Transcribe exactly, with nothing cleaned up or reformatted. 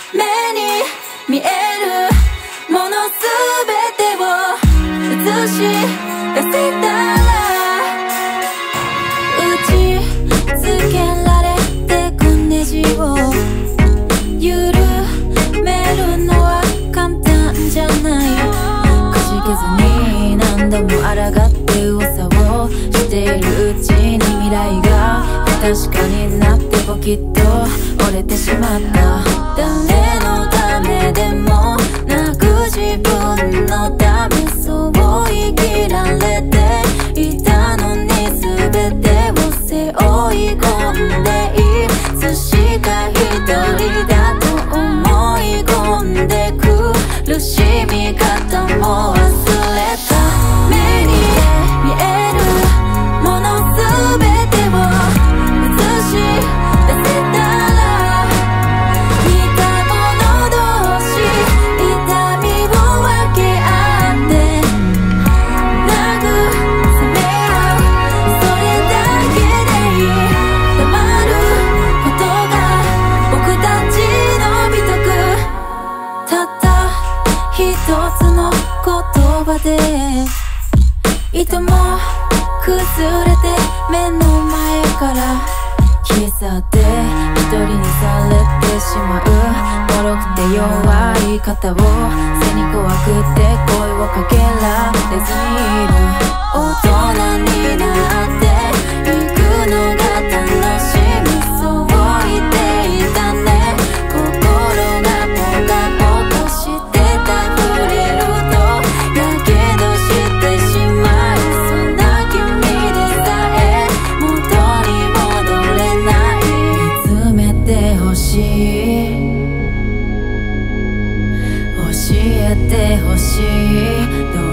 目に見えるものすべてを映し出せたら打ちつけられてくネジを緩めるのは簡単じゃないくじけずに何度も抗って噂をしているうちに未来が不確かになってポキッと折れてしまった誰のためでもなく自分のためそう生きられていたのに全てを背負い込んでいつしか一人だと思い込んで苦しみ方も忘れた目に見えるものすべてを映し出せたら似た者同士痛みを分け合って慰め合うそれだけでいい黙ることが僕たちの美徳たった一つの言葉でいとも崩れて目の前から消え去って一人にされてしまう脆くて弱い肩を背に怖くて声をかけられずにいる大人になっていくのが楽しみそう言っていたね心がポカポカしてた触れるとやけどしてしまいそんな君でさえ元に戻れない見つめてほしい教えてほしい